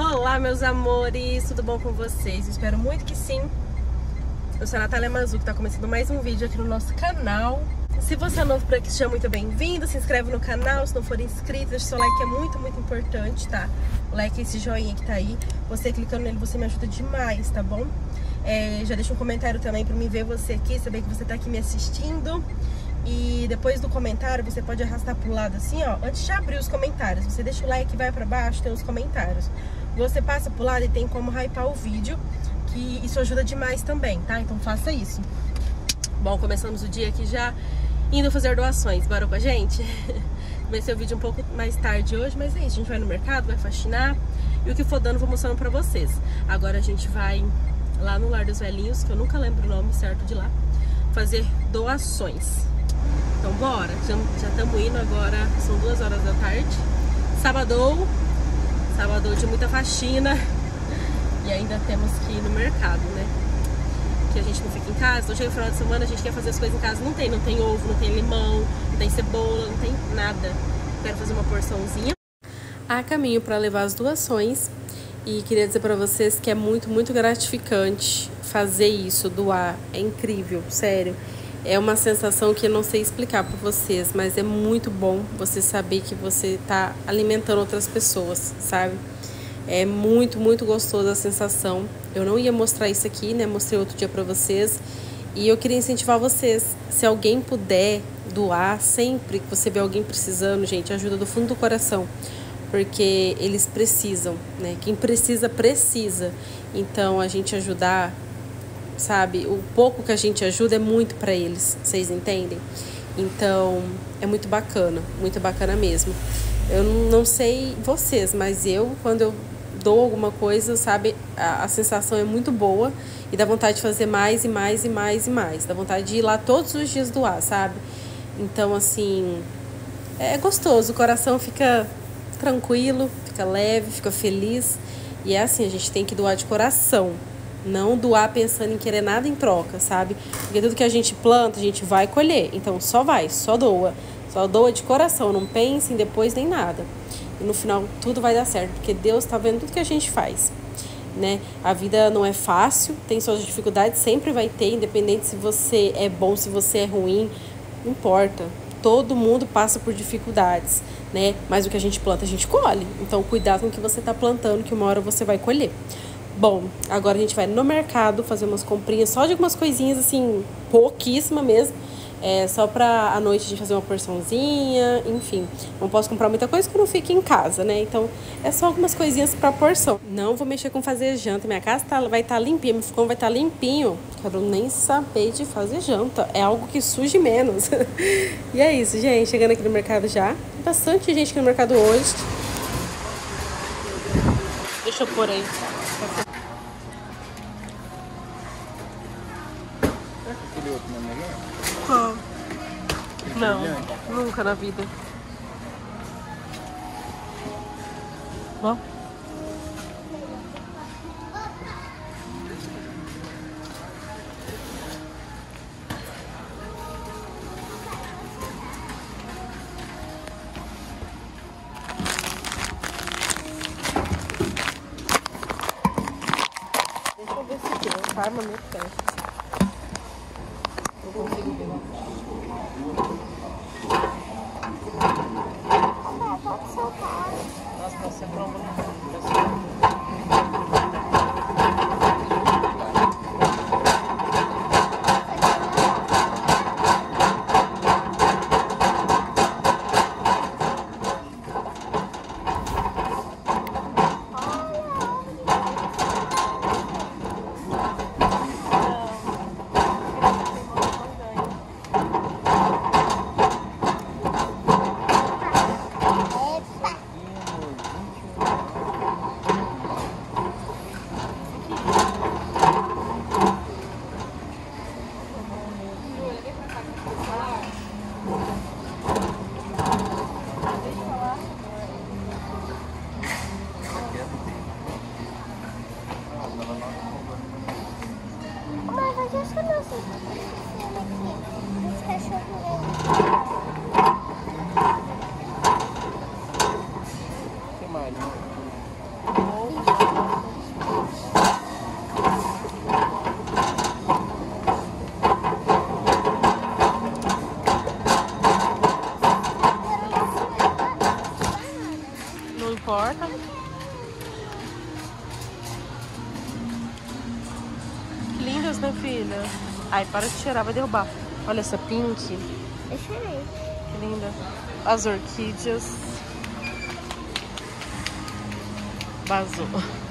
Olá, meus amores, tudo bom com vocês? Espero muito que sim. Eu sou a Natália Mazuco, tá começando mais um vídeo aqui no nosso canal. Se você é novo por aqui, seja muito bem-vindo, se inscreve no canal, se não for inscrito, deixa seu like, que é muito importante, tá? O like é esse joinha que tá aí, você clicando nele, você me ajuda demais, tá bom? Já deixa um comentário também pra mim ver você aqui, saber que você tá aqui me assistindo. E depois do comentário, você pode arrastar pro lado assim, ó, antes de abrir os comentários. Você deixa o like e vai pra baixo, tem os comentários. Você passa pro lado e tem como hypar o vídeo, que isso ajuda demais também, tá? Então faça isso. Bom, começamos o dia aqui já indo fazer doações. Bora com a gente? Comecei o vídeo um pouco mais tarde hoje, mas é isso. A gente vai no mercado, vai faxinar e o que for dando eu vou mostrando pra vocês. Agora a gente vai lá no Lar dos Velhinhos, que eu nunca lembro o nome certo de lá, fazer doações. Então bora, já estamos indo agora, são 2 horas da tarde. Sábado de muita faxina. E ainda temos que ir no mercado, né? Que a gente não fica em casa. Então chega no final de semana, a gente quer fazer as coisas em casa. Não tem ovo, não tem limão, não tem cebola, não tem nada. Quero fazer uma porçãozinha. A caminho para levar as doações. E queria dizer para vocês que é muito gratificante fazer isso, doar. É incrível, sério. É uma sensação que eu não sei explicar para vocês, mas é muito bom você saber que você está alimentando outras pessoas, sabe? É muito gostoso a sensação. Eu não ia mostrar isso aqui, né? Mostrei outro dia para vocês. E eu queria incentivar vocês. Se alguém puder doar, sempre que você vê alguém precisando, gente, ajuda do fundo do coração. Porque eles precisam, né? Quem precisa. Então, a gente ajudar, sabe? O pouco que a gente ajuda é muito para eles, vocês entendem? Então, é muito bacana mesmo. Eu não sei vocês, mas eu, quando eu dou alguma coisa, sabe? A sensação é muito boa e dá vontade de fazer mais. Dá vontade de ir lá todos os dias doar, sabe? Então, assim, é gostoso, o coração fica tranquilo, fica leve, fica feliz. E é assim, a gente tem que doar de coração. Não doar pensando em querer nada em troca, sabe? Porque tudo que a gente planta, a gente vai colher. Então só doa. Só doa de coração, não pense em depois nem nada. E no final tudo vai dar certo, porque Deus tá vendo tudo que a gente faz, né? A vida não é fácil, tem suas dificuldades, sempre vai ter, independente se você é bom, se você é ruim, não importa. Todo mundo passa por dificuldades, né? Mas o que a gente planta, a gente colhe. Então cuidado com o que você tá plantando, que uma hora você vai colher. Bom, agora a gente vai no mercado fazer umas comprinhas, só de algumas coisinhas assim, pouquíssima mesmo. Só pra à noite a gente fazer uma porçãozinha, enfim. Não posso comprar muita coisa que eu não fique em casa, né? Então, é só algumas coisinhas pra porção. Não vou mexer com fazer janta. Minha casa vai estar limpinha, meu fogão vai estar limpinho. Quero nem saber de fazer janta. É algo que suje menos. E é isso, gente. Chegando aqui no mercado já. Tem bastante gente aqui no mercado hoje. Deixa eu pôr aí. Não, nunca na vida. Bom. Deixa eu ver se tem uma arma muito perto. Não consigo ver. Nossa, você prova, né? minha filha. Ai, para de cheirar, vai derrubar. Olha essa pink. Excelente. Que linda. As orquídeas. Vazou.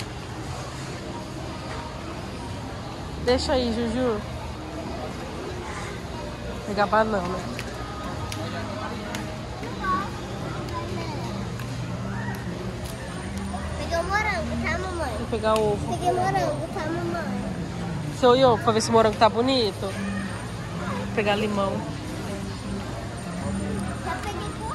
Deixa aí, Juju. Pegar banana. Peguei o morango, tá, mamãe? Vou pegar ovo. Peguei morango, tá, mamãe? Você olhou pra ver se o morango tá bonito? Vou pegar limão. Já peguei por...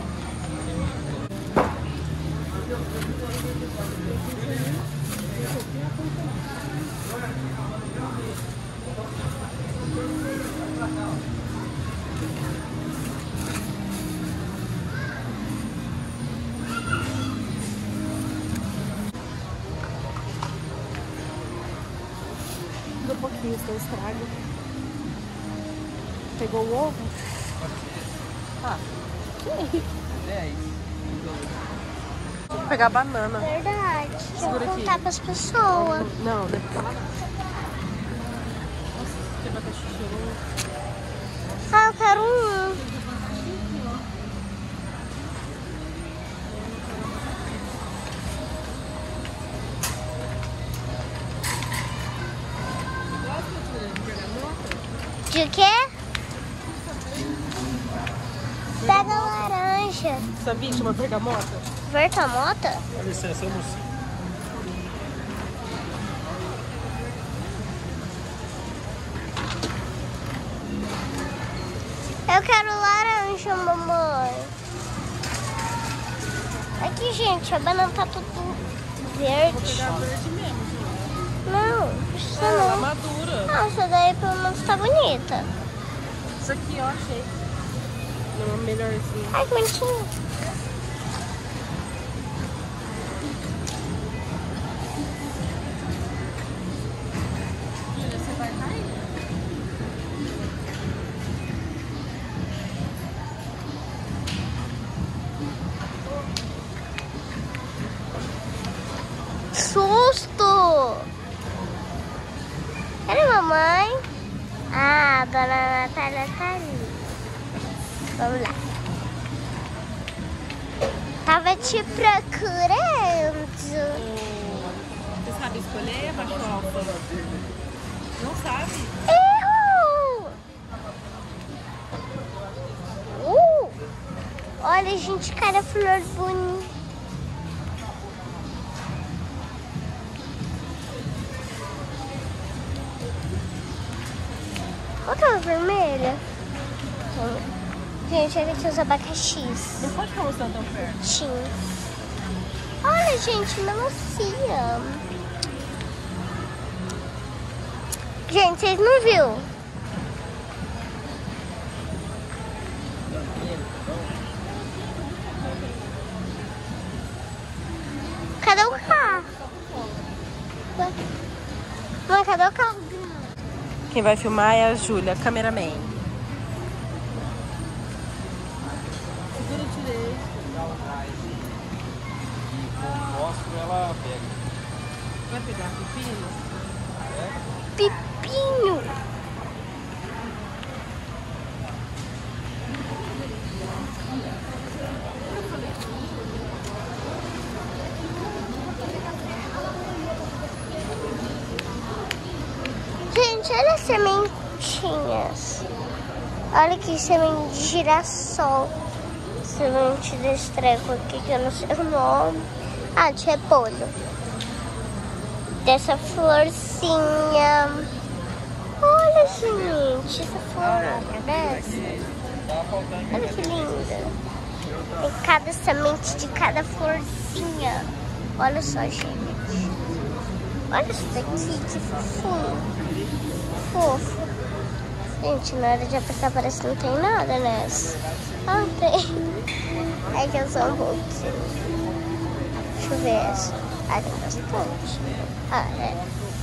Um pouquinho, senão estraga. Pegou o ovo? Ah. Vou pegar banana. Verdade. Segura Vou aqui. contar pras pessoas. Não, deve falar. Nossa, que abacaxi cheiroso. Ah, eu quero um. De quê? Pega a laranja. Sabia que chama bergamota? Bergamota? Dá licença, mocinho. Eu quero laranja, mamãe. Aqui, gente, a banana tá tudo verde. Pegar verde mesmo, gente. Não, precisa Ela não. madura. Não, essa daí pelo menos tá bonita. Isso aqui, ó, achei. Não, melhorzinho. Ai, que bonitinho. Filha, você vai cair? Susto! Cadê mamãe? Ah, a dona Natália tá ali. Vamos lá. Tava te procurando. Você sabe escolher, macho alfa? Não sabe? Errou! Olha, gente, cada flor bonita. Olha aquela vermelha. Gente, olha aqui os abacaxis. Não pode ficar mostrando tão perto. Sim. Olha, gente, melancia. Gente, vocês não viram? Cadê o carro? Mãe, cadê o carro? Quem vai filmar é a Júlia, cameraman. Segura direito. E com o fósforo ela pega. Vai pegar pepino? Pepinho. Gente, olha as sementinhas. Olha que semente de girassol. Semente desse treco aqui que eu não sei o nome. Ah, de repolho. Dessa florzinha. Olha, gente, essa flor dessa. Olha que linda. Tem cada semente de cada florzinha. Olha só, gente. Olha isso daqui, que fofinho. Fofo. Gente, na hora de apertar parece que não tem nada nessa. Ah, tem. É que eu sou um pouquinho. Deixa eu ver essa. Ah, tem bastante. Ah, é.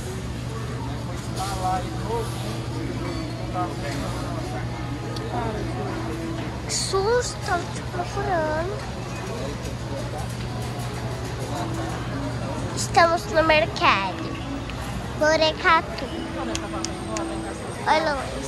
Que susto, tava te procurando. Estamos no mercado. Borecatu. Olha, Luiz.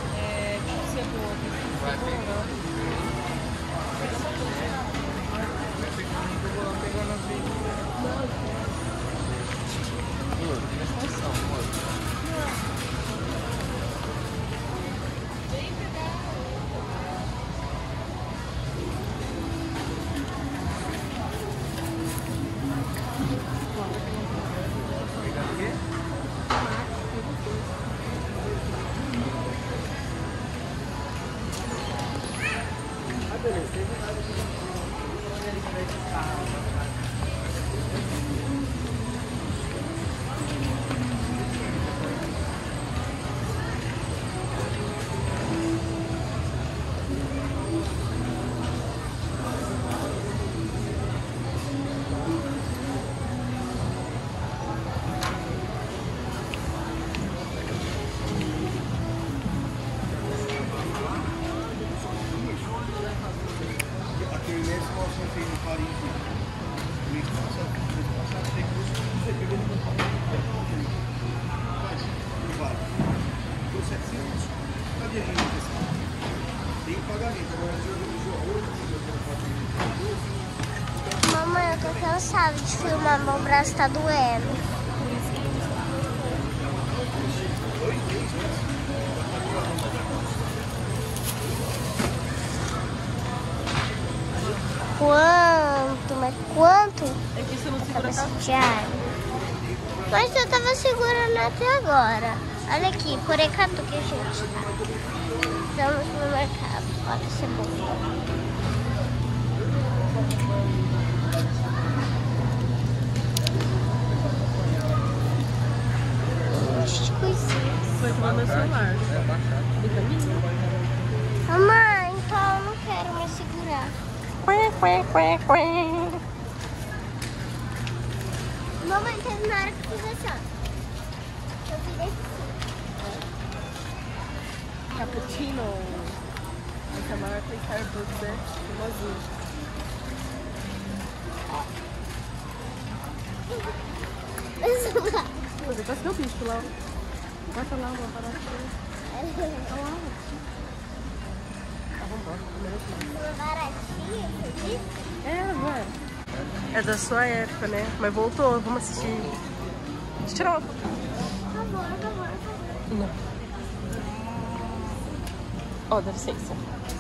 Mamãe, eu tô cansada de filmar, meu braço tá doendo. Quanto? Mas quanto? É que você não segura a Mas eu tava segurando até agora. Olha aqui, Corecatu que a gente tá. Estamos no mercado. Olha, cebola. Foi tomar meu celular. Vitamina? Mamãe, então eu não quero me segurar. Mamãe, teve na hora que fiz assim, ó. Eu virei assim. Cappuccino. Essa marca é Starbucks, né? Azul. Você tá seu bicho lá. Bota lá, vou parar aqui. Olha lá. Tá, vamos embora. Baratinha, você disse? Vai. É da sua época, né? Mas voltou, vamos assistir. Deixa eu tirar uma foto. Tá bom. Não. Ó, dá licença.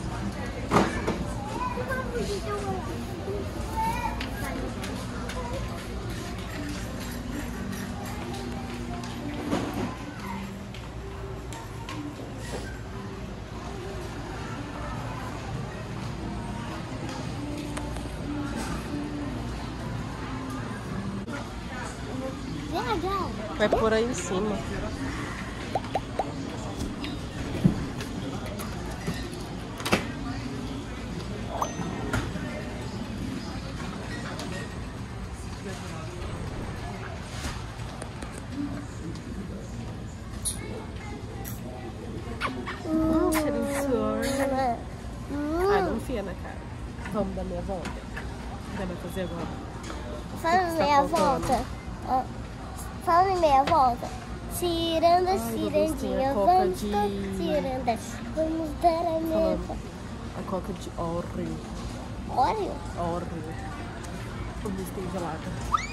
Vai por aí em cima. Cheirinho de suor. Ai, não enfia na cara. Vamos dar meia volta. O que vai fazer agora? Fala meia volta. Fala meia volta. Ciranda, cirandinha, vamos ciranda. Vamos dar a meta. A coca de Oreo. Oreo? Oreo. O bicho tem gelada.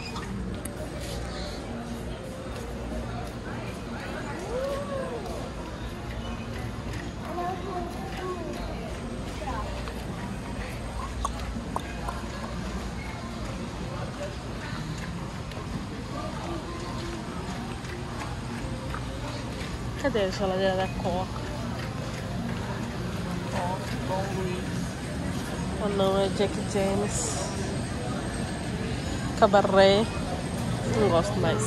Cadê a geladeira da Coca? Bom Luiz. Ou não, é Jack James. Cabaré. Não gosto mais.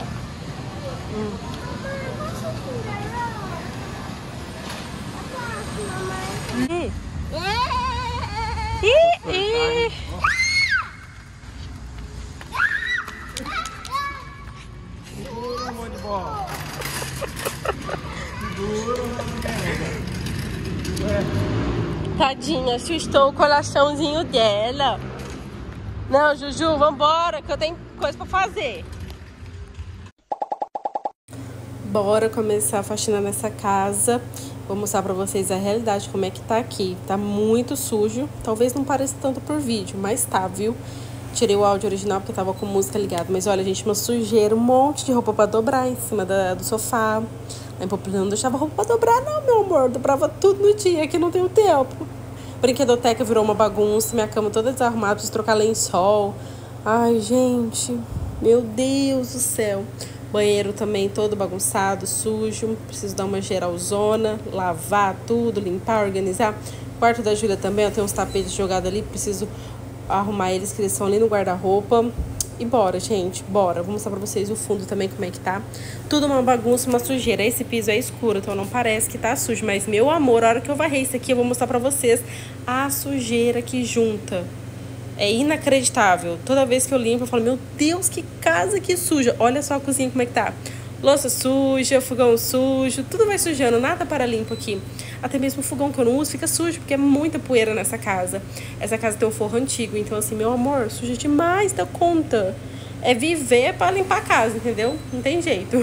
Tadinha, assustou o coraçãozinho dela. Não, Juju, vambora, que eu tenho coisa pra fazer. Bora começar a faxina nessa casa. Vou mostrar pra vocês a realidade, como é que tá aqui. Tá muito sujo. Talvez não pareça tanto por vídeo, mas tá, viu? Tirei o áudio original porque tava com música ligada. Mas olha, gente, uma sujeira, um monte de roupa pra dobrar em cima do sofá. Lá em Pampulha não deixava roupa pra dobrar, não, meu amor. Dobrava tudo no dia, que não tenho tempo. Brinquedoteca virou uma bagunça. Minha cama toda desarrumada, preciso trocar lençol. Ai, gente, meu Deus do céu. Banheiro também todo bagunçado, sujo. Preciso dar uma geralzona, lavar tudo, limpar, organizar. Quarto da Júlia também, ó, tem uns tapetes jogados ali. Preciso arrumar eles, que eles são ali no guarda-roupa. E bora, gente, bora. Vou mostrar pra vocês o fundo também, como é que tá. Tudo uma bagunça, uma sujeira. Esse piso é escuro, então não parece que tá sujo. Mas, meu amor, a hora que eu varrer isso aqui, eu vou mostrar pra vocês a sujeira que junta. É inacreditável. Toda vez que eu limpo, eu falo, meu Deus, que casa que suja. Olha só a cozinha como é que tá. Louça suja, fogão sujo, tudo vai sujando, nada para limpo aqui. Até mesmo o fogão que eu não uso fica sujo, porque é muita poeira nessa casa. Essa casa tem um forro antigo, então assim, meu amor, suja demais da conta. É viver para limpar a casa, entendeu? Não tem jeito.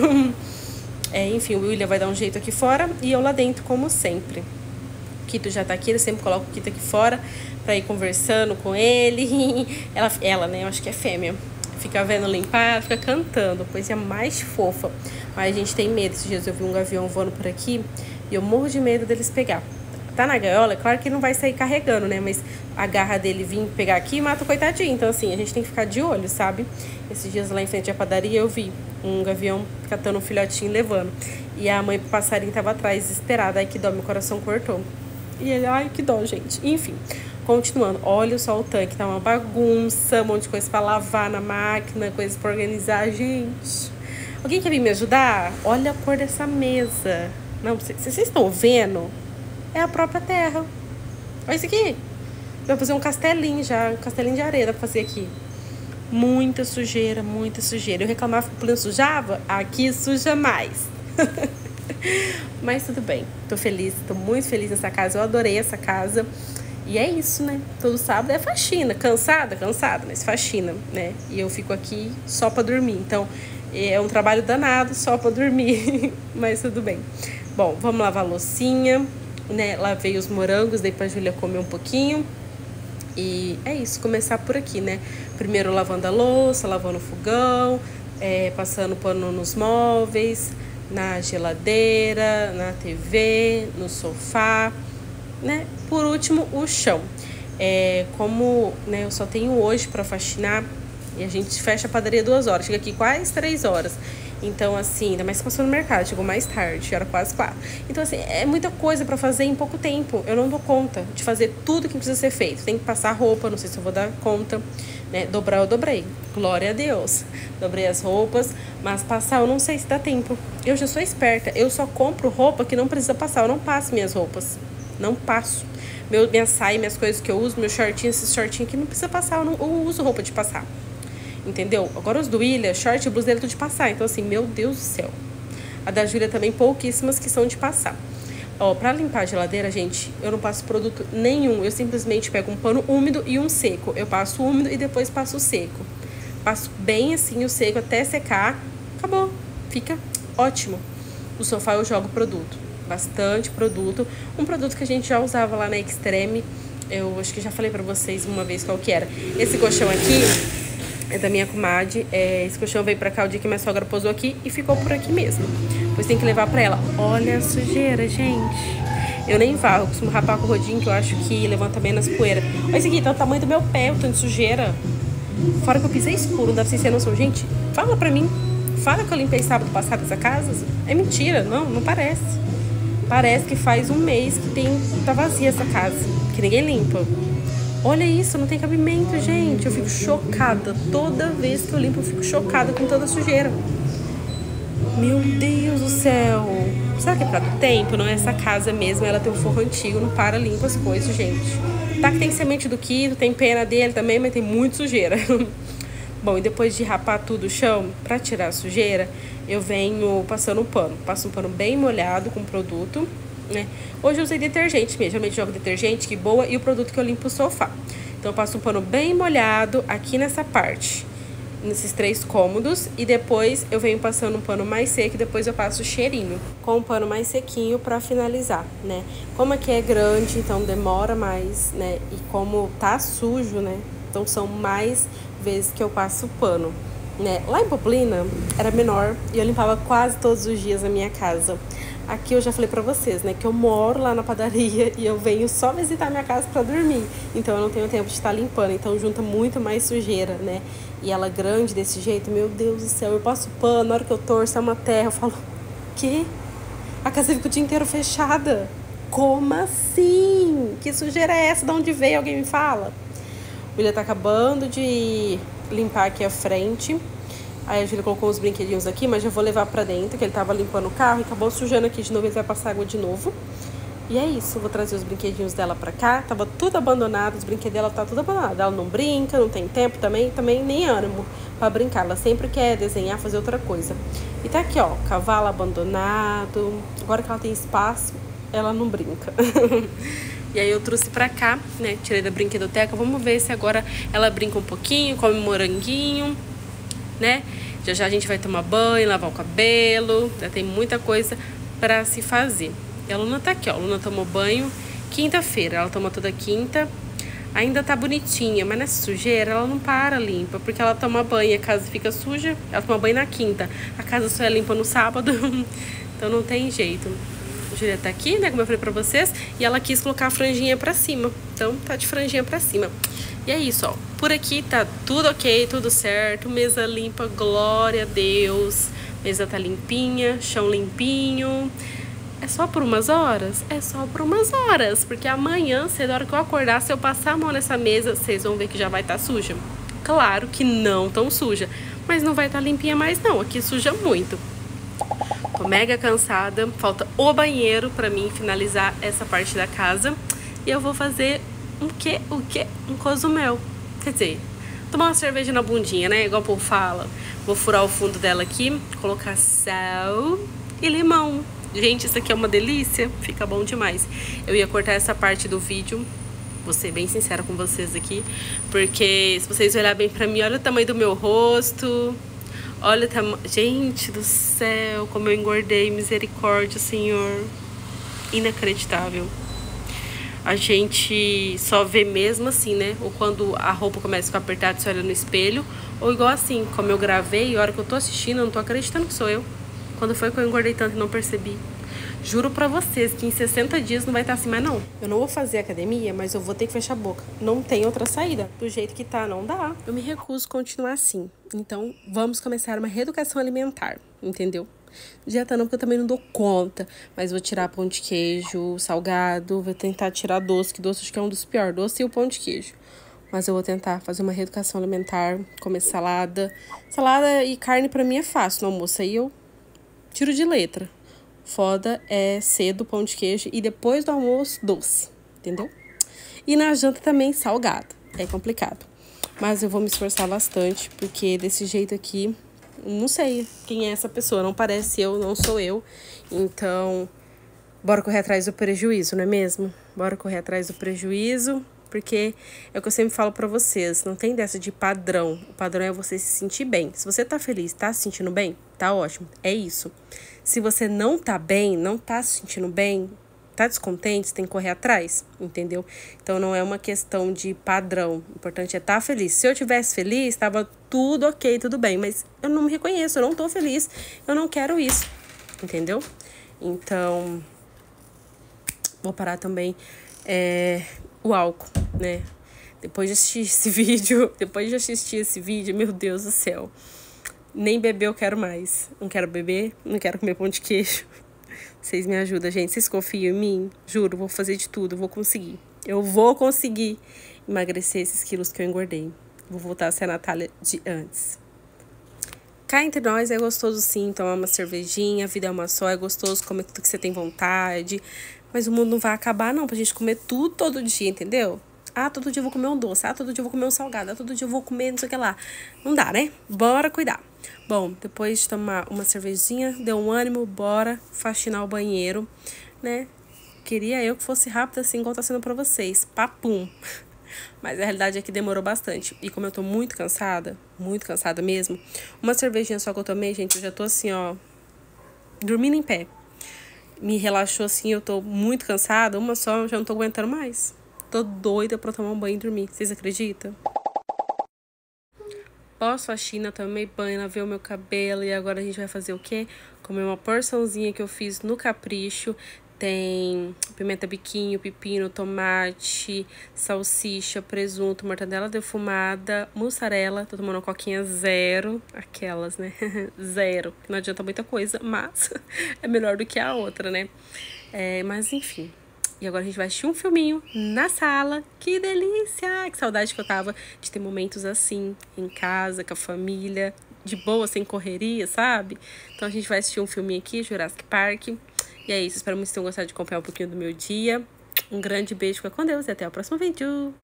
Enfim, o William vai dar um jeito aqui fora e eu lá dentro, como sempre. O Kito já tá aqui, ele sempre coloca o Kito aqui fora pra ir conversando com ele. Ela, né, eu acho que é fêmea. Fica vendo limpar, fica cantando, coisa mais fofa. Mas a gente tem medo. Esses dias eu vi um gavião voando por aqui e eu morro de medo deles pegar. Tá na gaiola, é claro que não vai sair carregando, né? Mas a garra dele vir pegar aqui e mata o coitadinho. Então, assim, a gente tem que ficar de olho, sabe? Esses dias lá em frente à padaria eu vi um gavião catando um filhotinho e levando. E a mãe do passarinho tava atrás, desesperada. Ai, que dó, meu coração cortou. E ele, ai, que dó, gente. Enfim. Continuando, olha só o tanque, tá uma bagunça, um monte de coisa pra lavar na máquina, coisas pra organizar, gente. Alguém quer vir me ajudar? Olha a cor dessa mesa. Não, vocês estão vendo? É a própria terra. Olha isso aqui. Vai fazer um castelinho já, um castelinho de areia pra fazer aqui. Muita sujeira, muita sujeira. Eu reclamava que o plano sujava, aqui suja mais. Mas tudo bem, tô feliz, tô muito feliz nessa casa, eu adorei essa casa. E é isso, né? Todo sábado é faxina. Cansada, mas faxina, né? E eu fico aqui só pra dormir. Então, é um trabalho danado só pra dormir. Mas tudo bem. Bom, vamos lavar a loucinha, né? Lavei os morangos, dei pra Júlia comer um pouquinho. E é isso, começar por aqui, né? Primeiro lavando a louça, lavando o fogão, passando pano nos móveis, na geladeira, na TV, no sofá, né? Por último, o chão. Como, né, eu só tenho hoje para faxinar e a gente fecha a padaria 2 horas, chega aqui quase 3 horas. Então, assim, ainda mais que passou no mercado, chegou mais tarde, era quase 4. Então, assim, é muita coisa para fazer em pouco tempo. Eu não dou conta de fazer tudo que precisa ser feito. Tem que passar roupa, não sei se eu vou dar conta, né? Dobrar, eu dobrei. Glória a Deus. Dobrei as roupas, mas passar eu não sei se dá tempo. Eu já sou esperta, eu só compro roupa que não precisa passar, eu não passo minhas roupas. Não passo. Minha saia, minhas coisas que eu uso, meu shortinho, esses shortinhos aqui não precisa passar, eu uso roupa de passar. Entendeu? Agora os do William, short e blusa dele tudo de passar. Então assim, meu Deus do céu. A da Júlia também, pouquíssimas que são de passar. Ó, pra limpar a geladeira, gente, eu não passo produto nenhum. Eu simplesmente pego um pano úmido e um seco. Eu passo o úmido e depois passo o seco. Passo bem assim o seco até secar. Acabou. Fica ótimo. O sofá eu jogo produto. Bastante produto. Um produto que a gente já usava lá na Extreme. Eu acho que já falei pra vocês uma vez qual que era. Esse colchão aqui é da minha comadre. Esse colchão veio pra cá o dia que minha sogra posou aqui e ficou por aqui mesmo. Depois tem que levar pra ela. Olha a sujeira, gente. Eu nem varro, eu costumo rapar com o rodinho, que eu acho que levanta bem nas poeiras. Olha isso aqui, tá o tamanho do meu pé, o tanto de sujeira. Fora que eu pisei escuro, não deve ser sem noção. Gente, fala pra mim. Fala que eu limpei sábado passado essa casa. É mentira, não parece. Parece que faz um mês que tá vazia essa casa, que ninguém limpa. Olha isso, não tem cabimento, gente. Eu fico chocada. Toda vez que eu limpo, eu fico chocada com toda a sujeira. Meu Deus do céu. Será que é pra do tempo? Não é essa casa mesmo, ela tem um forro antigo, não para, limpa as coisas, gente. Tá que tem semente do Kito, tem pena dele também, mas tem muita sujeira. Bom, e depois de rapar tudo o chão, pra tirar a sujeira, eu venho passando um pano. Passo um pano bem molhado com produto, né? Hoje eu usei detergente mesmo, geralmente jogo detergente, que boa, e o produto que eu limpo o sofá. Então eu passo um pano bem molhado aqui nessa parte. nesses 3 cômodos e depois eu venho passando um pano mais seco e depois eu passo o cheirinho com um pano mais sequinho pra finalizar, né? Como aqui é grande, então demora mais, né? E como tá sujo, né? Então são mais vezes que eu passo o pano, né? Lá em Poplina era menor e eu limpava quase todos os dias a minha casa. Aqui eu já falei pra vocês, né, que eu moro lá na padaria e eu venho só visitar minha casa pra dormir. Então eu não tenho tempo de estar limpando, então junta muito mais sujeira, né? E ela grande desse jeito, meu Deus do céu, eu passo pano, na hora que eu torço é uma terra, eu falo, que? A casa fica o dia inteiro fechada? Como assim? Que sujeira é essa? De onde veio? Alguém me fala? O William tá acabando de limpar aqui a frente. Aí a Júlia colocou os brinquedinhos aqui, mas já vou levar pra dentro, que ele tava limpando o carro e acabou sujando aqui de novo, ele vai passar água de novo. E é isso, vou trazer os brinquedinhos dela pra cá. Tava tudo abandonado, os brinquedos dela tá tudo abandonado. Ela não brinca, não tem tempo também nem ânimo pra brincar. Ela sempre quer desenhar, fazer outra coisa. E tá aqui, ó, cavalo abandonado. Agora que ela tem espaço, ela não brinca. E aí eu trouxe pra cá, né, tirei da brinquedoteca. Vamos ver se agora ela brinca um pouquinho, come moranguinho, né? Já a gente vai tomar banho, lavar o cabelo. Já tem muita coisa pra se fazer. E a Luna tá aqui, ó. A Luna tomou banho quinta-feira. Ela toma toda quinta. Ainda tá bonitinha, mas nessa sujeira ela não para limpa. Porque ela toma banho e a casa fica suja. Ela toma banho na quinta. A casa só é limpa no sábado. Então não tem jeito. A Júlia tá aqui, né? Como eu falei pra vocês. E ela quis colocar a franjinha pra cima. Então tá de franjinha pra cima. E é isso, ó. Por aqui tá tudo ok, tudo certo. Mesa limpa, glória a Deus. Mesa tá limpinha, chão limpinho. É só por umas horas? É só por umas horas. Porque amanhã, cedo, a hora que eu acordar, se eu passar a mão nessa mesa, vocês vão ver que já vai estar suja. Claro que não tão suja. Mas não vai estar limpinha mais não. Aqui suja muito. Tô mega cansada. Falta o banheiro pra mim finalizar essa parte da casa. E eu vou fazer o quê? Um cozumel. Quer dizer, tomar uma cerveja na bundinha, né? Igual o povo fala. Vou furar o fundo dela aqui, colocar sal e limão. Gente, isso aqui é uma delícia. Fica bom demais. Eu ia cortar essa parte do vídeo. Vou ser bem sincera com vocês aqui. Porque se vocês olharem bem pra mim, olha o tamanho do meu rosto. Olha o tamanho... Gente do céu, como eu engordei. Misericórdia, Senhor. Inacreditável. A gente só vê mesmo assim, né? Ou quando a roupa começa a ficar apertada, você olha no espelho. Ou igual assim, como eu gravei, a hora que eu tô assistindo, eu não tô acreditando que sou eu. Quando foi que eu engordei tanto e não percebi? Juro pra vocês que em 60 dias não vai estar assim mais não. Eu não vou fazer academia, mas eu vou ter que fechar a boca. Não tem outra saída. Do jeito que tá, não dá. Eu me recuso a continuar assim. Então, vamos começar uma reeducação alimentar, entendeu? Dieta não, porque eu também não dou conta. Mas vou tirar pão de queijo, salgado. Vou tentar tirar doce, que doce acho que é um dos piores. Doce e o pão de queijo. Mas eu vou tentar fazer uma reeducação alimentar. Comer salada. Salada e carne pra mim é fácil no almoço. Aí eu tiro de letra. Foda é cedo, pão de queijo. E depois do almoço, doce. Entendeu? E na janta também, salgado. É complicado. Mas eu vou me esforçar bastante. Porque desse jeito aqui... Não sei quem é essa pessoa, não parece eu, não sou eu. Então, bora correr atrás do prejuízo, não é mesmo? Bora correr atrás do prejuízo, porque é o que eu sempre falo pra vocês, não tem dessa de padrão. O padrão é você se sentir bem. Se você tá feliz, tá se sentindo bem, tá ótimo, é isso. Se você não tá bem, não tá se sentindo bem, tá descontente, você tem que correr atrás, entendeu? Então não é uma questão de padrão, o importante é estar feliz. Se eu tivesse feliz, tava tudo ok, tudo bem, mas eu não me reconheço, eu não tô feliz, eu não quero isso, entendeu? Então, vou parar também o álcool, né? Depois de assistir esse vídeo, meu Deus do céu, nem beber eu quero mais, não quero beber, não quero comer pão de queijo. Vocês me ajudam, gente. Vocês confiam em mim? Juro, vou fazer de tudo. Vou conseguir. Eu vou conseguir emagrecer esses quilos que eu engordei. Vou voltar a ser a Natália de antes. Cá entre nós é gostoso sim tomar uma cervejinha. A vida é uma só, é gostoso comer tudo que você tem vontade. Mas o mundo não vai acabar não pra gente comer tudo todo dia, entendeu? Ah, todo dia eu vou comer um doce. Ah, todo dia eu vou comer um salgado. Ah, todo dia eu vou comer não sei o que lá. Não dá, né? Bora cuidar. Bom, depois de tomar uma cervejinha, deu um ânimo, bora faxinar o banheiro, né? Queria eu que fosse rápido assim, igual tá sendo pra vocês. Papum. Mas a realidade é que demorou bastante. E como eu tô muito cansada mesmo, uma cervejinha só que eu tomei, gente, eu já tô assim, ó, dormindo em pé. Me relaxou assim, eu tô muito cansada, uma só, eu já não tô aguentando mais. Tô doida pra tomar um banho e dormir, vocês acreditam? Pós-faxina, tomei banho, lavei o meu cabelo e agora a gente vai fazer o quê? Comer uma porçãozinha que eu fiz no Capricho. Tem pimenta biquinho, pepino, tomate, salsicha, presunto, mortadela defumada, mussarela. Tô tomando uma coquinha zero, aquelas, né? Zero. Não adianta muita coisa, mas é melhor do que a outra, né? Mas enfim. E agora a gente vai assistir um filminho na sala. Que delícia! Que saudade que eu tava de ter momentos assim, em casa, com a família, de boa, sem correria, sabe? Então a gente vai assistir um filminho aqui, Jurassic Park. E é isso, espero muito que vocês tenham gostado de acompanhar um pouquinho do meu dia. Um grande beijo, fica com Deus e até o próximo vídeo.